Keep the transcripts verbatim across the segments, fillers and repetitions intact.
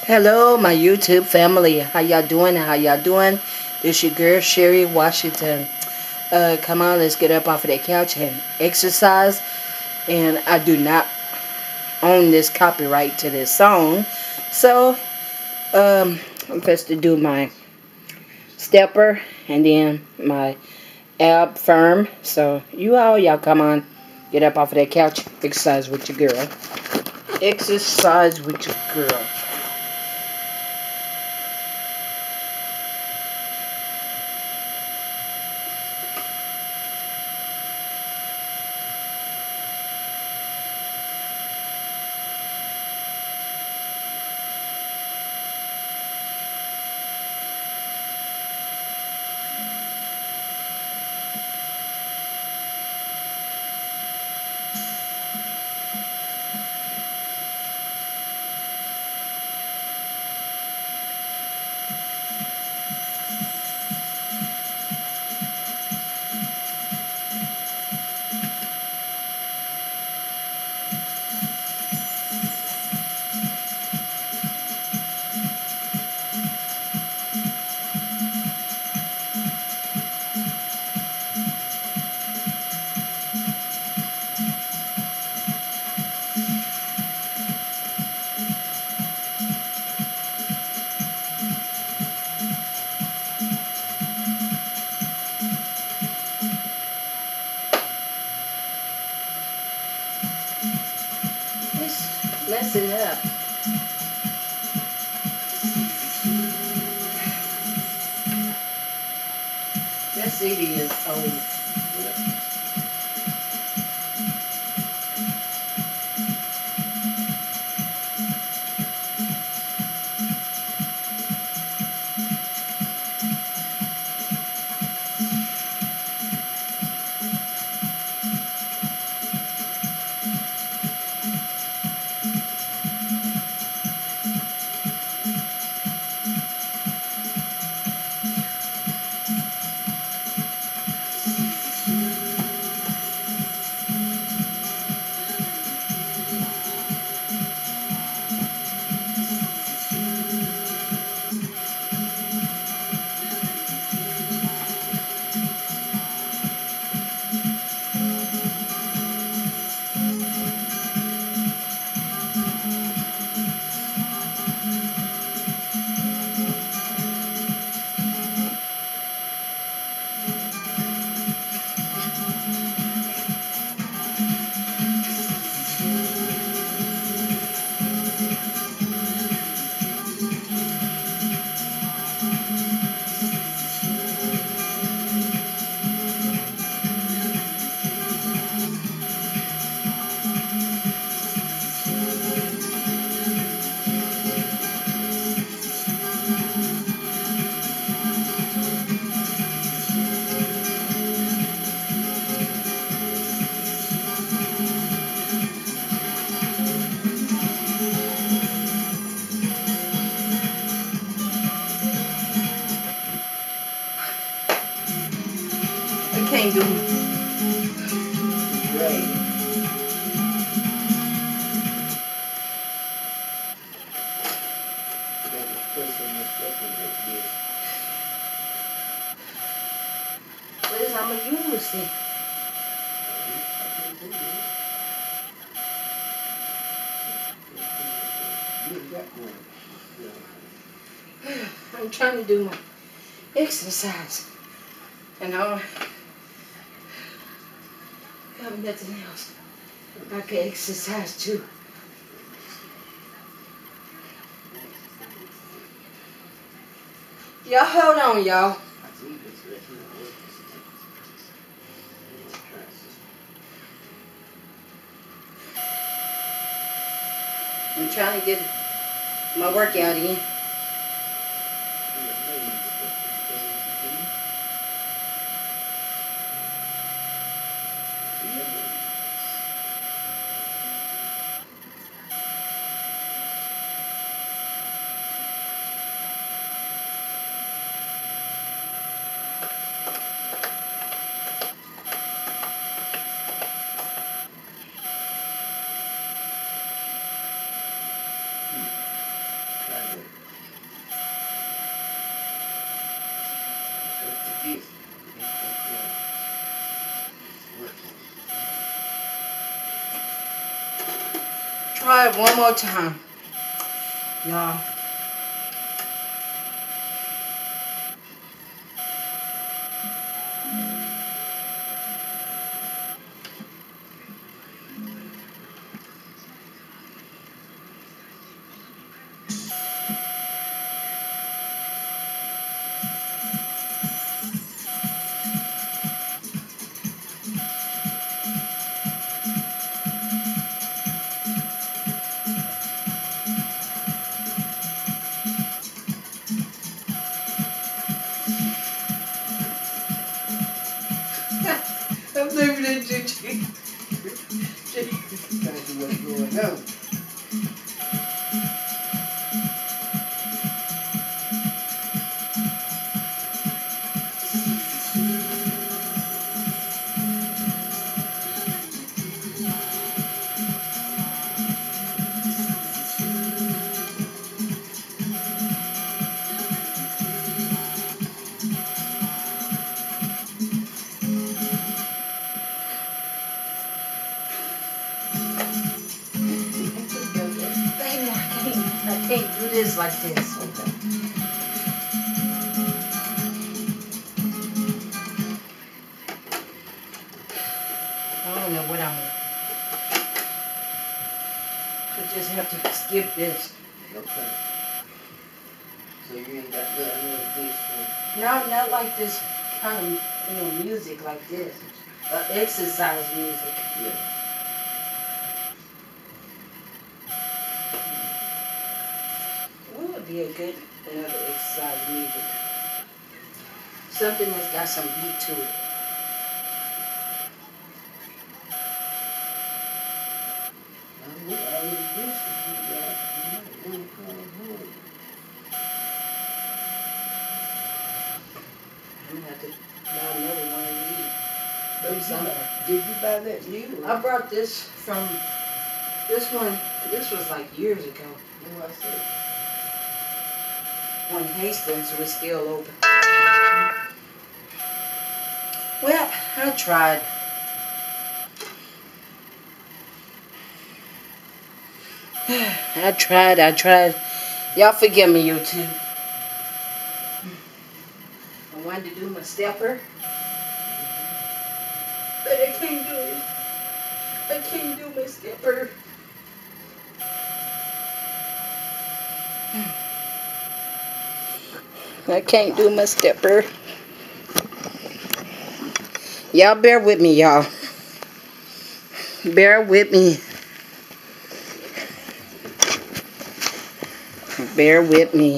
Hello, my YouTube family. How y'all doing? How y'all doing? This your girl, Sherry Washington. Uh, come on, let's get up off of that couch and exercise. And I do not own this copyright to this song. So, um, I'm supposed to do my stepper and then my ab firm. So, you all, y'all come on. Get up off of that couch. Exercise with your girl. Exercise with your girl. Mess it up. That C D is old. I can't do great. What is I'm gonna use it? I'm trying to do my exercise, and I don't have nothing else. I can exercise too. Y'all hold on, y'all. I'm trying to get my workout in. this. Try it one more time, y'all. I'm leaving it to G. Trying to see what's going on. Baby, I can't, I can't do this like this. Okay. I don't know what I'm gonna. I just have to skip this. Okay. So you ain't got the another dish for No, not like this kind of, you know, music like this. Uh, exercise music. yeah. What would be a good another exercise music? Something that's got some beat to it. I would already dish it, you guys. You might want to come home. I'm gonna have to buy another one of these Did from you somewhere. buy- Did you buy that new? I brought this from this one. This was like years ago What I said? when Hastings was still open. Well, I tried. I tried. I tried. Y'all forgive me, YouTube. I wanted to do my stepper, but I can't do it. I can't do my stepper. I can't do my stepper. Y'all bear with me, y'all. Bear with me. Bear with me.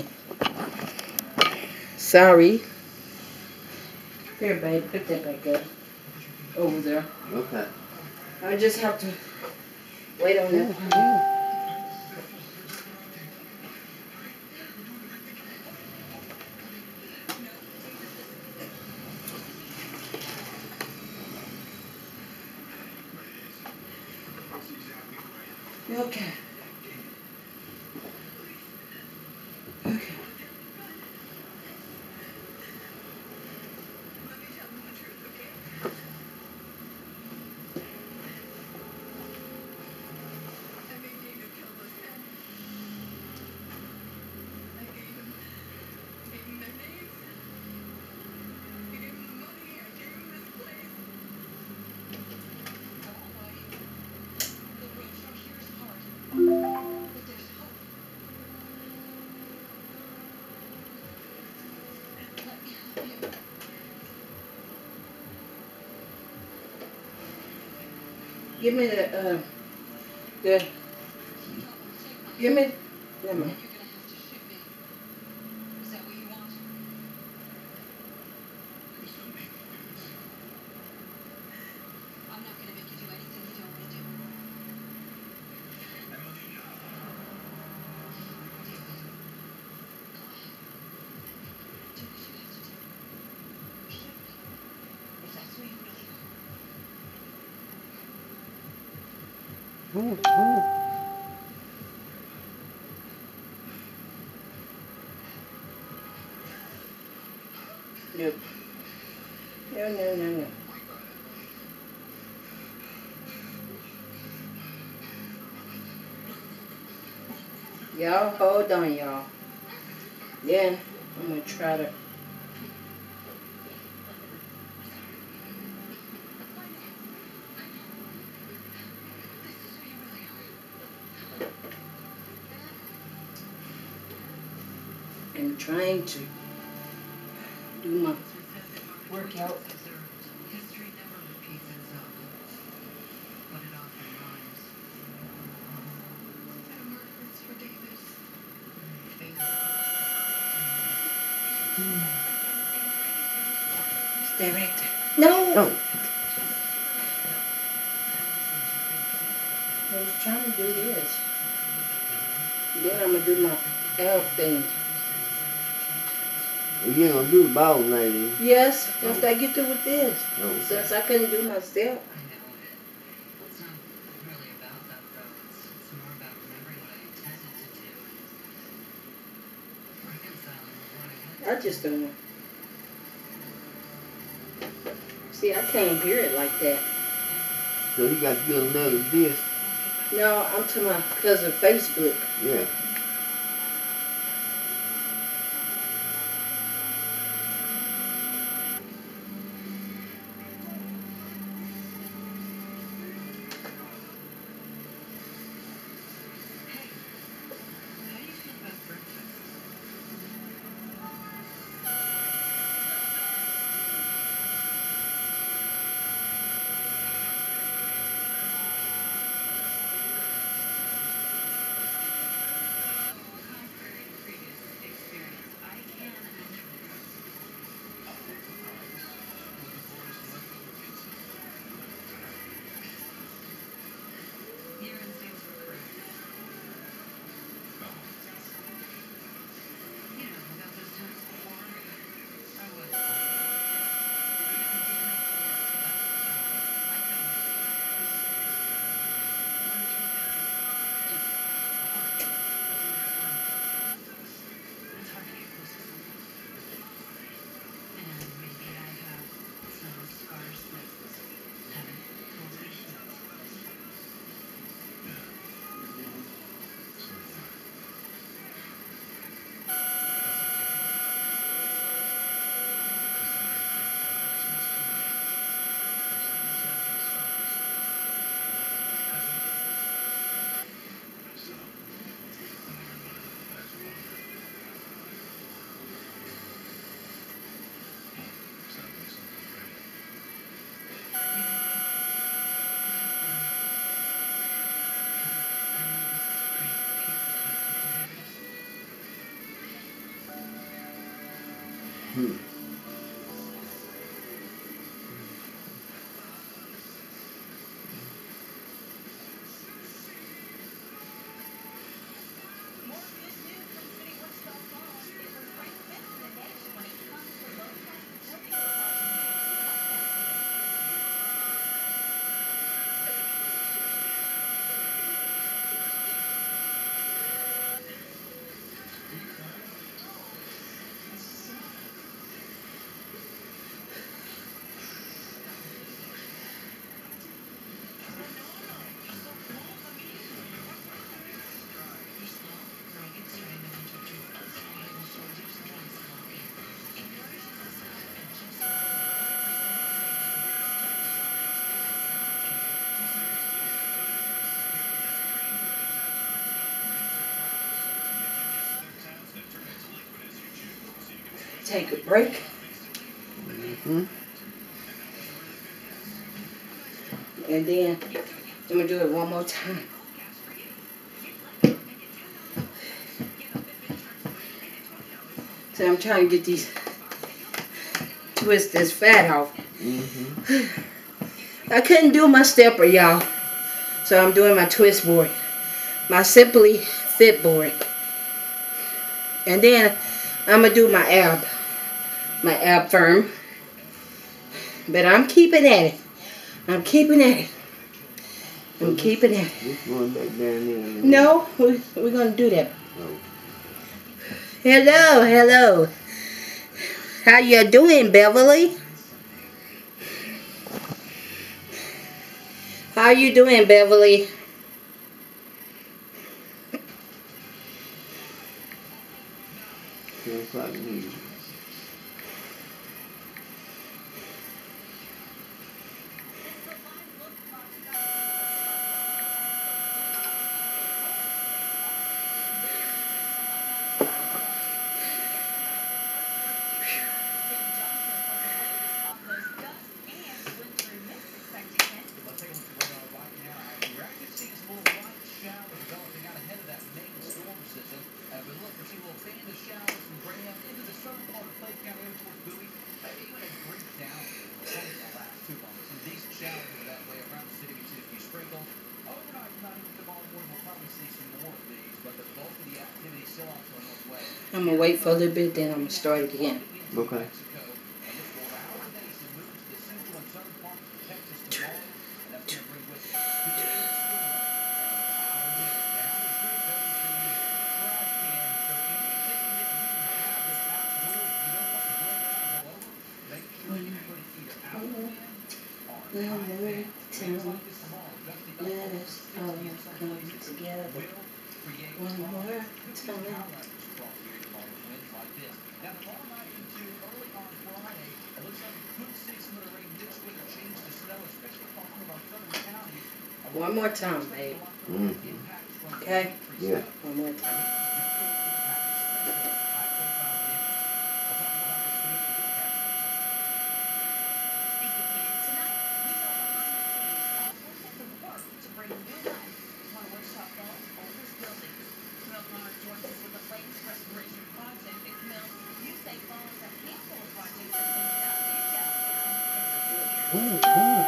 Sorry. Here, babe, put that back up. Over there. Okay. I just have to wait on that. Okay. Okay. Give me the, uh, the, give me, let me. Ooh, ooh. Yep. No, no, no, no. Y'all, hold on, y'all. Then, I'm going to try to... I'm trying to do my workout. History never repeats itself, but it often rhymes. And words for David. Stay right there. No! Oh. I was trying to do this. Then I'm going to do my L thing. Well, you ain't gonna do the ball lady. Yes, after I get through with this. No. Since I couldn't do my step. It's not really about that, though. It's, it's more about remembering what I intended to do and reconciling with what I had. I just don't know. See, I can't hear it like that. So you got to get another disc. No, I'm to my cousin Facebook. Yeah. How do you feel about breakfast? Contrary to previous experience, I can actually cook. Your instincts were correct. You know, about those times before, I was bored. And I did have to work, but uh, I couldn't. And the truth is, it's just hard. It's hard to get close to something. And maybe I have some scars that haven't told me yet. Hmm. Take a break. Mm-hmm. And then I'm going to do it one more time. So I'm trying to get these, twist this fat off. Mm-hmm. I couldn't do my stepper, y'all. So I'm doing my twist board. My Simply Fit board. And then I'm going to do my ab. My ab firm. But I'm keeping at it. I'm keeping at it. I'm keeping at it. Just going back down there. No, we, we're going to do that. Oh. Hello, hello. How you doing, Beverly? How you doing, Beverly? Ten o'clock news. I'm gonna wait for a little bit, then I'm gonna start again. Okay. Let us all come together. One more time. One more time, babe. Mm-hmm. Okay? Yeah. One more time. Ooh, ooh.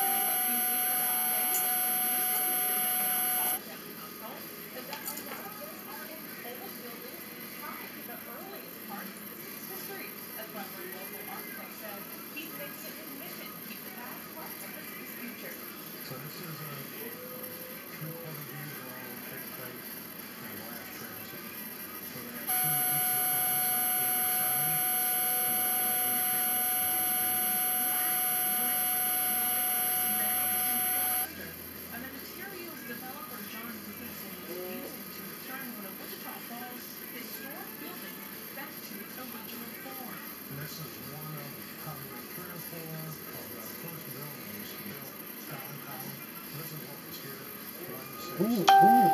Ooh, ooh.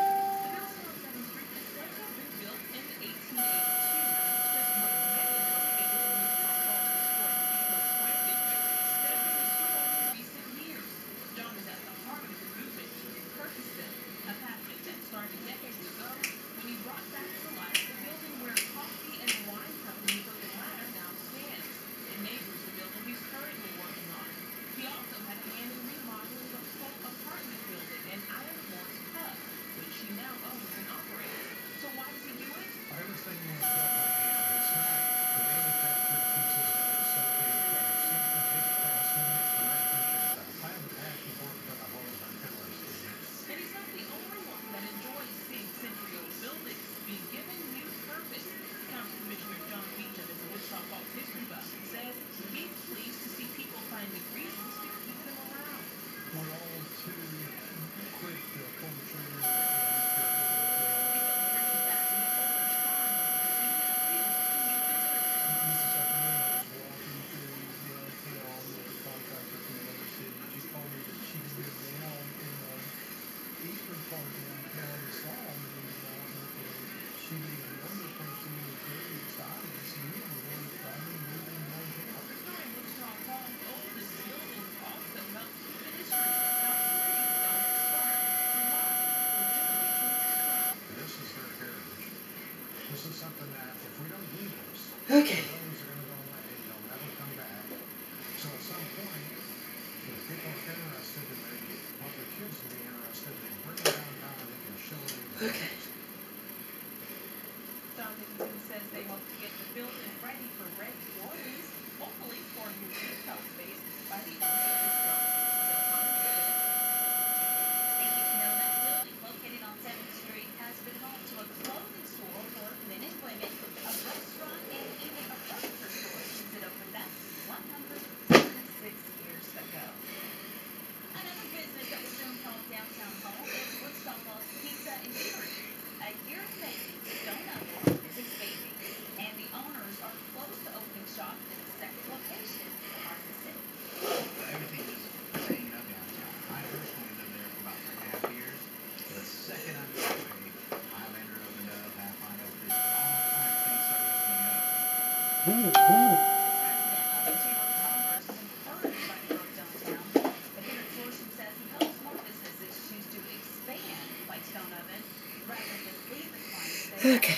Okay. Okay. Ooh, ooh. Okay.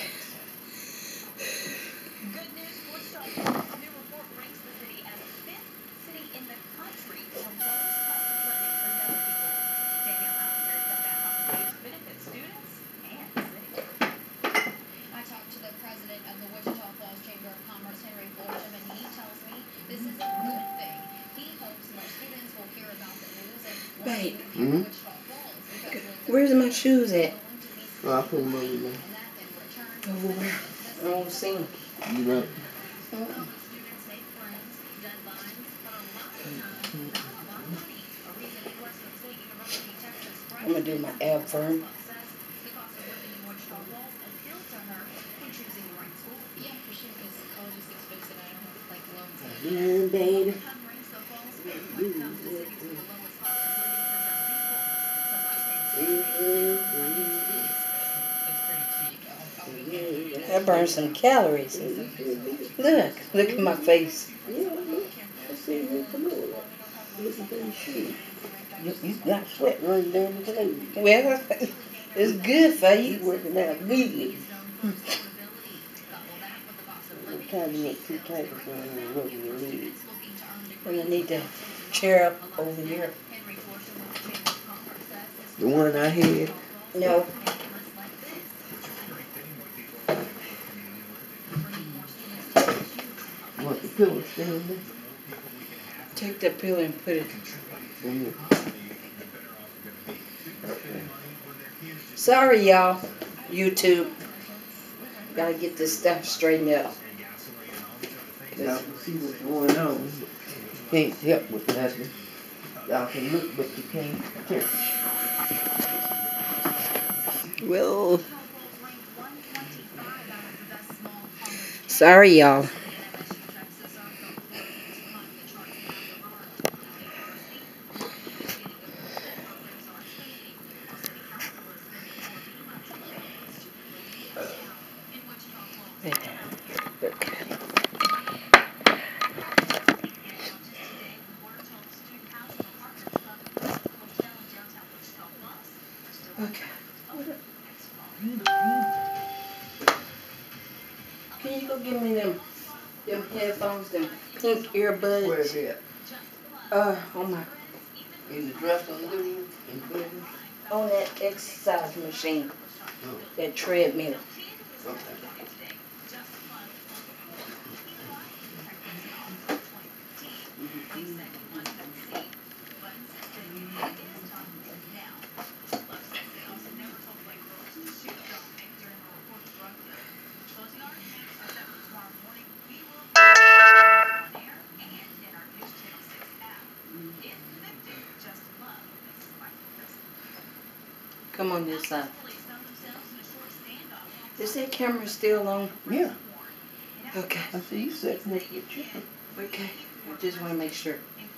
Good news, Wichita Falls' new report ranks the city as fifth city in the country for lowest cost of living for young people. Danielle Mallory found out how the news benefits students and the city. I talked to the president of the Wichita Falls Chamber of Commerce, Henry Fortune, and he tells me this is a good thing. He hopes more students will hear about the news and want to Babe. move here Mm-hmm. to Wichita Falls because with the Where's my shoes at? going to be Well, I put them over and there. that in return Over will where? benefit the I don't see city. them. You know. Well, the students make friends, deadlines, but a lot of times, not a lot of money. A reason Midwestern State University, Texas I'm gonna do my ab firm. says the cost of living in Wichita Falls appealed to her when choosing the right school. Yeah, for sure, because college is expensive. I don't have like loans. Yeah, baby. Hub ranks the Falls fifth when it comes to cities with the lowest cost of living for young people. Some might say the city may have financial needs. It's pretty cheap. I'll, I'll be here. That burns some calories. Look, look at my face. Yeah, look. I see you come over. Look at them shoes. You, you got sweat running down the clothes. Well, it's good for You you. working out immediately. I'm trying to make two types of things working your legs. And I need to chair up over here. The one I had. No. Want the pillow stand there? Take that pill and put it. Mm-hmm. Sorry, y'all. YouTube. Gotta get this stuff straightened up. Y'all can see what's going on. Can't help with nothing. Y'all can look, but you can't touch. Well, sorry, y'all. Okay. Can you go give me them, them headphones, them pink earbuds? Where's that? Uh, on my, In the dressing room? In the bedroom? on that exercise machine, Oh, that treadmill. okay. Come on this side. Is that camera still on? Yeah. Okay. I see you sitting next to your chicken. Okay. I just want to make sure.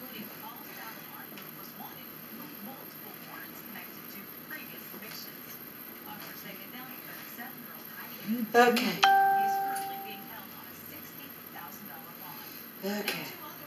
Okay. Okay.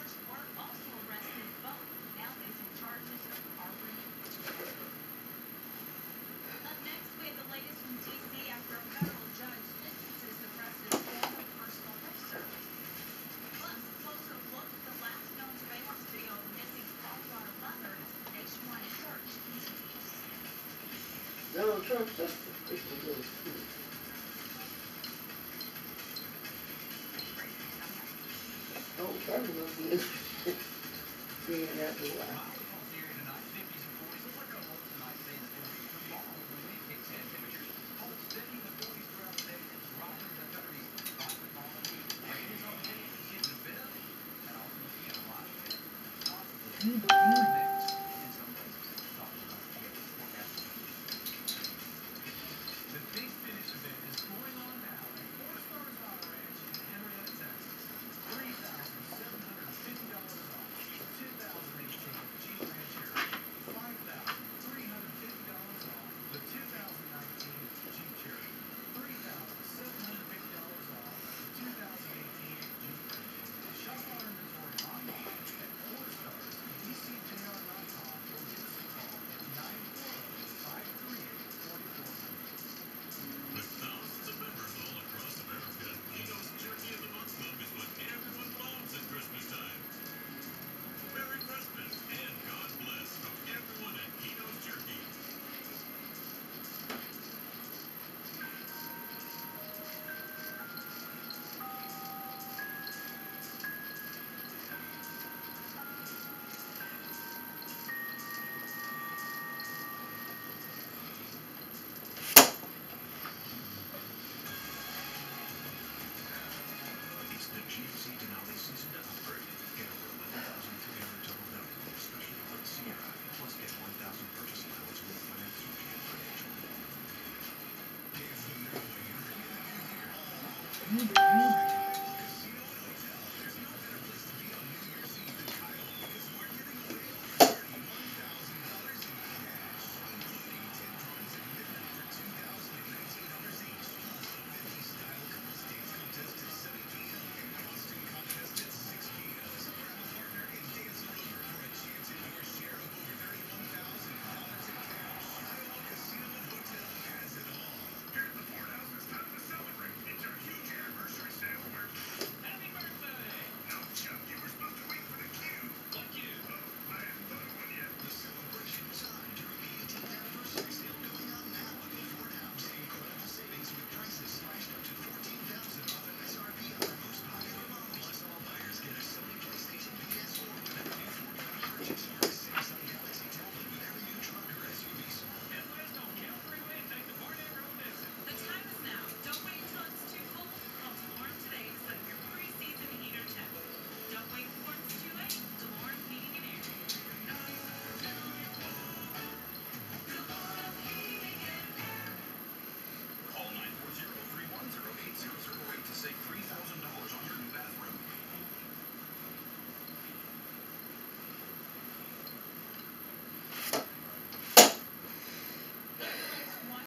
Donald Trump said this is really cool. Oh, probably gonna be interested. Figuring out the why. C Denali seasoned upgrade. Get over eleven thousand three hundred total value with special alert Sierra. Plus get one thousand purchase allowance when you finance through G M Financial. Mm-hmm.